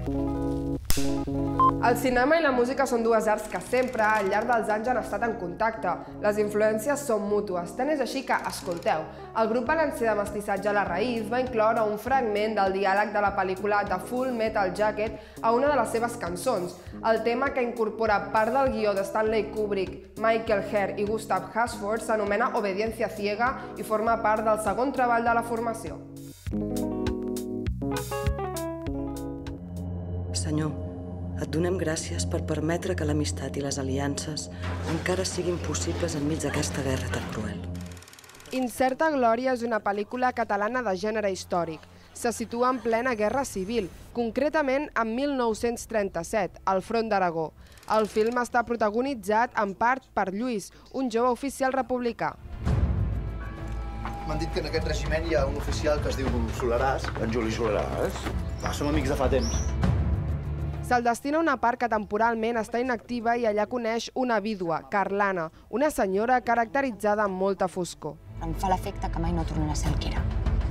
El cinema i la música són dues arts que sempre, al llarg dels anys, han estat en contacte. Les influències són mútues, tant és així que, escolteu, el grup valencià de mestissatge La Raïz va incloure un fragment del diàleg de la pel·lícula The Full Metal Jacket a una de les seves cançons. El tema, que incorpora part del guió de Stanley Kubrick, Michael Herr i Gustav Hasford, s'anomena Obediencia ciega i forma part del segon treball de la formació. Senyor, et donem gràcies per permetre que l'amistat i les aliances encara siguin possibles enmig d'aquesta guerra tan cruel. Incerta glòria és una pel·lícula catalana de gènere històric. Se situa en plena guerra civil, concretament en 1937, al front d'Aragó. El film està protagonitzat en part per Lluís, un jove oficial republicà. M'han dit que en aquest regiment hi ha un oficial que es diu Soleràs. En Juli Soleràs? Som amics de fa temps. Se'l destina a una part que temporalment està inactiva i allà coneix una vídua, Carlana, una senyora caracteritzada amb molta foscor. Em fa l'efecte que mai no tornarà a ser el que era.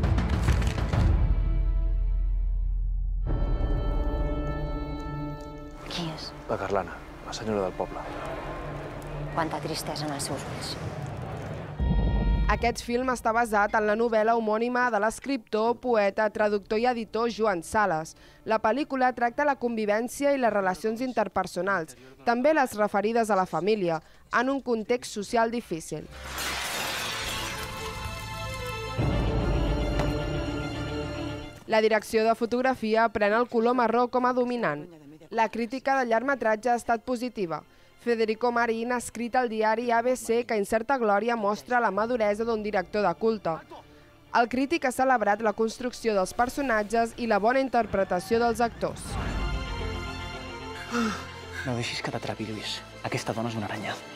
Qui és? La Carlana, la senyora del poble. Quanta tristesa en els seus ulls. Aquest film està basat en la novel·la homònima de l'escriptor, poeta, traductor i editor Joan Sales. La pel·lícula tracta la convivència i les relacions interpersonals, també les referides a la família, en un context social difícil. La direcció de fotografia pren el color marró com a dominant. La crítica del llargmetratge ha estat positiva. Federico Marín ha escrit al diari ABC que Incerta glòria mostra la maduresa d'un director de culte. El crític ha celebrat la construcció dels personatges i la bona interpretació dels actors. No deixis que t'atrapi, Lluís. Aquesta dona és una aranya.